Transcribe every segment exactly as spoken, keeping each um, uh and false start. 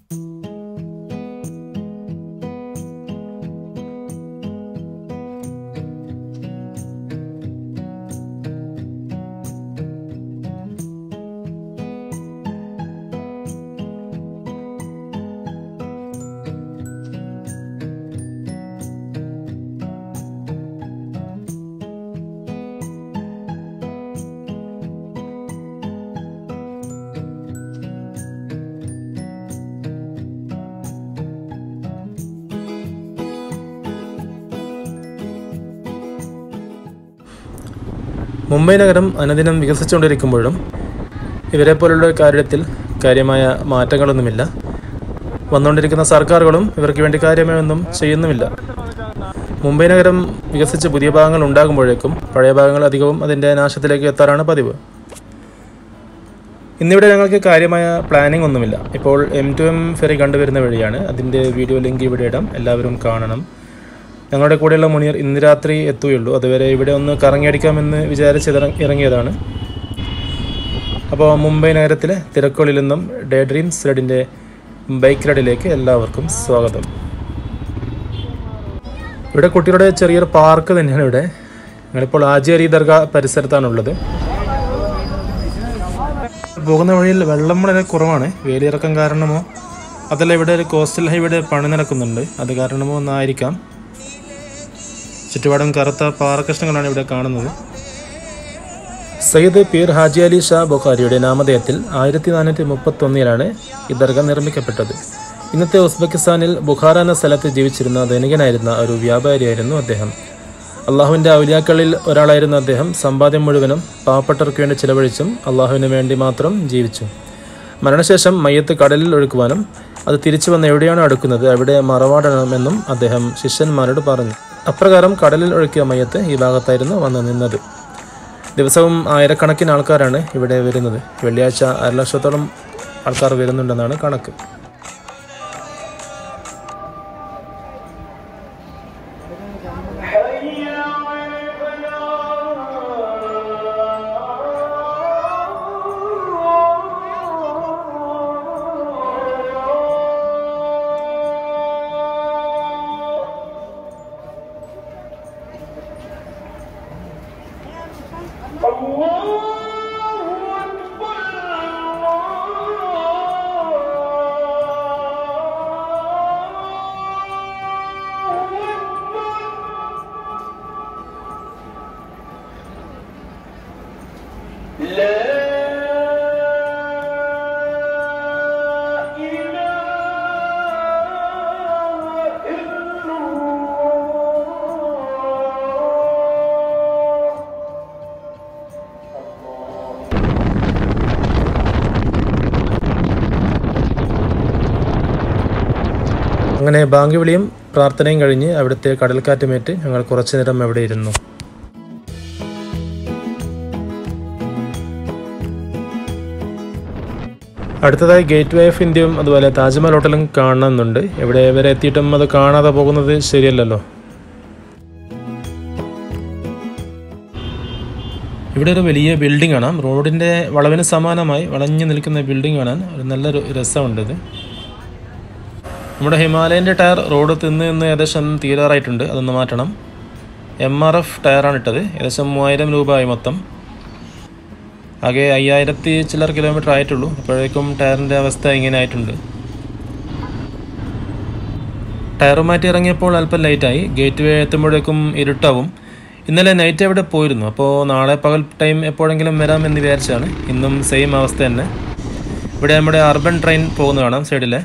മുംബൈ നഗരം അനുദിനം വികസിച്ചുകൊണ്ടിരിക്കുമ്പോഴും ഇവരെ പോലുള്ള കാര്യത്തിൽ കാര്യമായ മാറ്റങ്ങളൊന്നുമില്ല. വന്നുകൊണ്ടിരിക്കുന്ന സർക്കാരുകളും ഇവർക്ക് വേണ്ടി കാര്യമായൊന്നും ചെയ്യുന്നുമില്ല. മുംബൈ നഗരം വികസിച്ച് പുതിയ ഭാഗങ്ങൾ ഉണ്ടാകുമ്പോഴേക്കും പഴയ ഭാഗങ്ങൾ അധികവും അതിൻ്റെ നാശത്തിലേക്ക് എത്താറാണ് പതിവ്. ഇന്നിവിടെ ഞങ്ങൾക്ക് കാര്യമായ പ്ലാനിംഗ് ഒന്നുമില്ല. ഇപ്പോൾ എം ടു എം ഫെറി കണ്ടുവരുന്ന വഴിയാണ്. അതിൻ്റെ വീഡിയോ ലിങ്ക് ഇവിടെ ഇടാം, എല്ലാവരും കാണണം. ഞങ്ങളുടെ കൂടെയുള്ള മുനീർ ഇന്ന് രാത്രി എത്തുകയുള്ളൂ. അതുവരെ ഇവിടെ ഒന്ന് കറങ്ങിയടിക്കാമെന്ന് വിചാരിച്ച് ഇറങ്ങിയതാണ്. അപ്പോൾ മുംബൈ നഗരത്തിലെ തിരക്കുകളിൽ നിന്നും ഡേ ഡ്രീംസ് റൈഡിൻ്റെ ബൈക്ക് റൈഡിലേക്ക് എല്ലാവർക്കും സ്വാഗതം. ഇവിടെ കുട്ടികളുടെ ചെറിയൊരു പാർക്ക് തന്നെയാണ് ഇവിടെ. ഞങ്ങളിപ്പോൾ ഹാജി അലി ദർഗ പരിസരത്താണുള്ളത്. പോകുന്ന വഴിയിൽ വെള്ളം വളരെ കുറവാണ്. വേലിയിറക്കം കാരണമോ അതല്ല ഇവിടെ ഒരു കോസ്റ്റൽ ഹൈവേയുടെ പണി നടക്കുന്നുണ്ട്, അത് കാരണമോ ഒന്നായിരിക്കാം. ചുറ്റുപാടും കറുത്ത പാറക്കഷ്ണങ്ങളാണ് ഇവിടെ കാണുന്നത്. സയ്യിദ് പീർ ഹാജി അലി ഷാ ബുഖാരിയുടെ നാമധേയത്തിൽ ആയിരത്തി നാനൂറ്റി മുപ്പത്തി ഒന്നിലാണ് ഈ ദർഗ നിർമ്മിക്കപ്പെട്ടത്. ഇന്നത്തെ ഉസ്ബെക്കിസ്ഥാനിൽ ബുഖാറ എന്ന സ്ഥലത്ത് ജീവിച്ചിരുന്ന ധനികനായിരുന്ന ഒരു വ്യാപാരിയായിരുന്നു അദ്ദേഹം. അള്ളാഹുവിൻ്റെ ഔലിയാക്കളിൽ ഒരാളായിരുന്ന അദ്ദേഹം സമ്പാദ്യം മുഴുവനും പാവപ്പെട്ടവർക്ക് വേണ്ടി ചിലവഴിച്ചും അള്ളാഹുവിന് വേണ്ടി മാത്രം ജീവിച്ചു. മരണശേഷം മയ്യത്ത് കടലിൽ ഒഴുക്കുവാനും അത് തിരിച്ചു വന്ന് എവിടെയാണ് അടുക്കുന്നത് അവിടെ മറവാടണമെന്നും അദ്ദേഹം ശിഷ്യന്മാരോട് പറഞ്ഞു. അപ്രകാരം കടലിൽ ഒഴുക്കിയ മയ്യത്ത് ഈ ഭാഗത്തായിരുന്നു വന്ന് നിന്നത്. ദിവസവും ആയിരക്കണക്കിന് ആൾക്കാരാണ് ഇവിടെ വരുന്നത്. വെള്ളിയാഴ്ച അരലക്ഷത്തോളം ആൾക്കാർ വരുന്നുണ്ടെന്നാണ് കണക്ക്. അങ്ങനെ ബാങ്കുവിളിയും പ്രാർത്ഥനയും കഴിഞ്ഞ് അവിടുത്തെ കടൽക്കാറ്റുമേറ്റ് ഞങ്ങൾ കുറച്ചു നേരം അവിടെ ഇരുന്നു. അടുത്തതായി ഗേറ്റ് വേ ഓഫ് ഇന്ത്യയും അതുപോലെ താജ്മഹൽ ഹോട്ടലും കാണുന്നുണ്ട്. ഇവിടെ വരെ എത്തിയിട്ടും അത് കാണാതെ പോകുന്നത് ശരിയല്ലല്ലോ. ഇവിടെ ഒരു വലിയ ബിൽഡിംഗ് കാണാം. റോഡിൻ്റെ വളവിന് സമാനമായി വളഞ്ഞു നിൽക്കുന്ന ബിൽഡിംഗ് കാണാൻ ഒരു നല്ലൊരു രസമുണ്ട്. ഇത് നമ്മുടെ ഹിമാലയൻ്റെ ടയർ റോഡ് തിന്ന് നിന്ന് ഏകദേശം തീരാറായിട്ടുണ്ട്, അതൊന്ന് മാറ്റണം. എം ആർ എഫ് ടയറാണ് ഇട്ടത്. ഏകദേശം മൂവായിരം രൂപ ആയി മൊത്തം. ആകെ അയ്യായിരത്തി ചില്ലർ കിലോമീറ്റർ ആയിട്ടുള്ളൂ. അപ്പോഴേക്കും ടയറിൻ്റെ അവസ്ഥ ഇങ്ങനെ ആയിട്ടുണ്ട്. ടയർ മാറ്റി ഇറങ്ങിയപ്പോൾ അല്പം ലേറ്റായി. ഗേറ്റ് വേ എത്തുമ്പോഴേക്കും ഇരുട്ടാവും. ഇന്നലെ നൈറ്റ് എവിടെ പോയിരുന്നു, അപ്പോൾ നാളെ പകൽ ടൈം എപ്പോഴെങ്കിലും വരാമെന്ന് വിചാരിച്ചാണ്. ഇന്നും സെയിം അവസ്ഥ തന്നെ. ഇവിടെ നമ്മുടെ അർബൻ ട്രെയിൻ പോകുന്ന കാണാം സൈഡിലെ.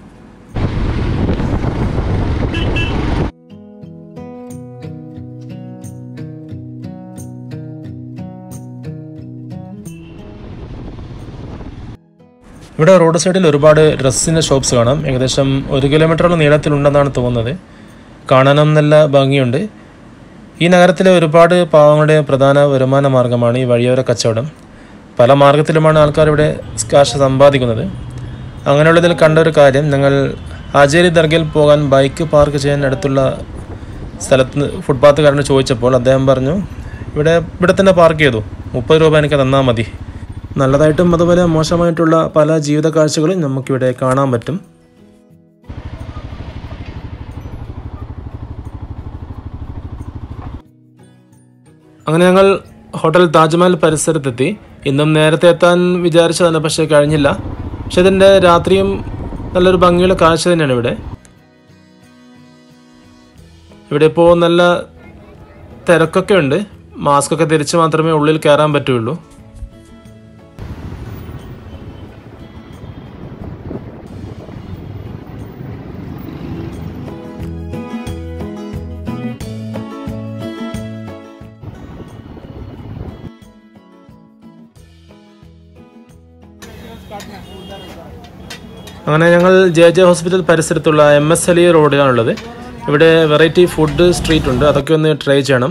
ഇവിടെ റോഡ് സൈഡിൽ ഒരുപാട് ഡ്രസ്സിൻ്റെ ഷോപ്സ് കാണാം. ഏകദേശം ഒരു കിലോമീറ്ററോളം നീളത്തിലുണ്ടെന്നാണ് തോന്നുന്നത്. കാണാനും നല്ല ഭംഗിയുണ്ട്. ഈ നഗരത്തിലെ ഒരുപാട് പാവങ്ങളുടെ പ്രധാന വരുമാന മാർഗമാണ് ഈ വഴിയോര കച്ചവടം. പല മാർഗത്തിലുമാണ് ആൾക്കാർ ഇവിടെ കാശ് സമ്പാദിക്കുന്നത്. അങ്ങനെയുള്ളതിൽ കണ്ട ഒരു കാര്യം, ഞങ്ങൾ ഹാജി അലി ദർഗയിൽ പോകാൻ ബൈക്ക് പാർക്ക് ചെയ്യാൻ അടുത്തുള്ള സ്ഥലത്ത് ഫുട്പാത്തുകാരന് ചോദിച്ചപ്പോൾ അദ്ദേഹം പറഞ്ഞു, ഇവിടെ ഇവിടെ തന്നെ പാർക്ക് ചെയ്തു, മുപ്പത് രൂപ എനിക്ക് തന്നാൽ മതി. നല്ലതായിട്ടും അതുപോലെ മോശമായിട്ടുള്ള പല ജീവിത കാഴ്ചകളും നമുക്കിവിടെ കാണാൻ പറ്റും. അങ്ങനെ ഞങ്ങൾ ഹോട്ടൽ താജ്മഹൽ പരിസരത്തെത്തി. ഇന്നും നേരത്തെ എത്താൻ വിചാരിച്ചതാണ്, പക്ഷേ കഴിഞ്ഞില്ല. പക്ഷെ ഇതിൻ്റെ രാത്രിയും നല്ലൊരു ഭംഗിയുള്ള കാഴ്ച തന്നെയാണ് ഇവിടെ. ഇവിടെ ഇപ്പോൾ നല്ല തിരക്കൊക്കെ ഉണ്ട്. മാസ്ക് ഒക്കെ ധരിച്ച് മാത്രമേ ഉള്ളിൽ കയറാൻ പറ്റുള്ളൂ. അങ്ങനെ ഞങ്ങൾ ജെ ജെ ഹോസ്പിറ്റൽ പരിസരത്തുള്ള എം എസ് അലി റോഡിലാണുള്ളത്. ഇവിടെ വെറൈറ്റി ഫുഡ് സ്ട്രീറ്റ് ഉണ്ട്, അതൊക്കെ ഒന്ന് ട്രൈ ചെയ്യണം.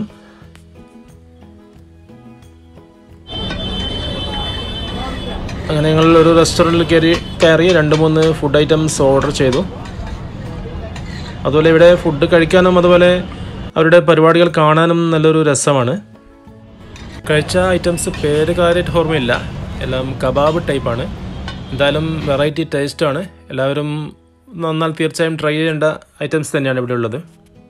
അങ്ങനെ ഞങ്ങൾ ഒരു റെസ്റ്റോറൻറ്റിൽ കയറി കയറി രണ്ട് മൂന്ന് ഫുഡ് ഐറ്റംസ് ഓർഡർ ചെയ്തു. അതുപോലെ ഇവിടെ ഫുഡ് കഴിക്കാനും അതുപോലെ അവരുടെ പരിപാടികൾ കാണാനും നല്ലൊരു രസമാണ്. കഴിച്ച ഐറ്റംസ് പേര് കാര്യമായിട്ട് ഓർമ്മയില്ല, എല്ലാം കബാബ് ടൈപ്പാണ്. എന്തായാലും വെറൈറ്റി ടേസ്റ്റാണ്. എല്ലാവരും നന്നാൽ തീർച്ചയായും ട്രൈ ചെയ്യേണ്ട ഐറ്റംസ് തന്നെയാണ് ഇവിടെ ഉള്ളത്.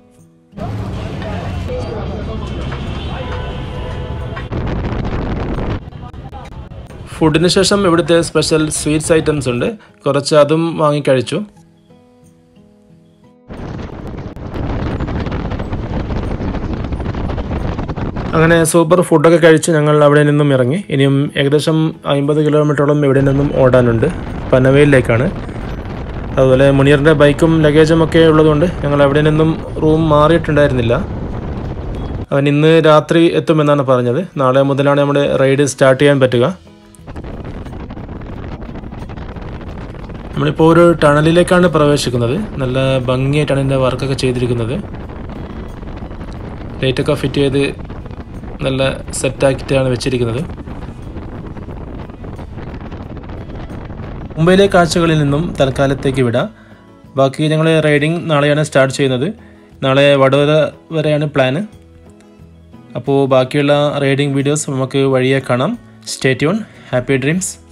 ഫുഡിന് ശേഷം ഇവിടുത്തെ സ്പെഷ്യൽ സ്വീറ്റ്സ് ഐറ്റംസ് ഉണ്ട്, കുറച്ച് അതും വാങ്ങിക്കഴിച്ചു. അങ്ങനെ സൂപ്പർ ഫുഡൊക്കെ കഴിച്ച് ഞങ്ങൾ അവിടെ നിന്നും ഇറങ്ങി. ഇനിയും ഏകദേശം അമ്പത് കിലോമീറ്ററോളം ഇവിടെ നിന്നും ഓടാനുണ്ട്, പനവേലിലേക്കാണ്. അതുപോലെ മുനീറിൻ്റെ ബൈക്കും ലഗേജും ഒക്കെ ഉള്ളതുകൊണ്ട് ഞങ്ങൾ അവിടെ നിന്നും റൂം മാറിയിട്ടുണ്ടായിരുന്നില്ല. അവൻ ഇന്ന് രാത്രി എത്തുമെന്നാണ് പറഞ്ഞത്. നാളെ മുതലാണ് നമ്മുടെ റൈഡ് സ്റ്റാർട്ട് ചെയ്യാൻ പറ്റുക. നമ്മളിപ്പോൾ ഒരു ടണലിലേക്കാണ് പ്രവേശിക്കുന്നത്. നല്ല ഭംഗിയായിട്ടാണ് ഇതിൻ്റെ വർക്കൊക്കെ ചെയ്തിരിക്കുന്നത്. ലൈറ്റൊക്കെ ഫിറ്റ് ചെയ്ത് നല്ല സെറ്റാക്കിയിട്ടാണ് വെച്ചിരിക്കുന്നത്. മുംബൈയിലെ കാഴ്ചകളിൽ നിന്നും തൽക്കാലത്തേക്ക് വിടാം. ബാക്കി ഞങ്ങൾ റൈഡിങ് നാളെയാണ് സ്റ്റാർട്ട് ചെയ്യുന്നത്. നാളെ വഡോദര വരെയാണ് പ്ലാന്. അപ്പോൾ ബാക്കിയുള്ള റൈഡിങ് വീഡിയോസ് നമുക്ക് വഴിയെ കാണാം. Stay tune. Happy dreams.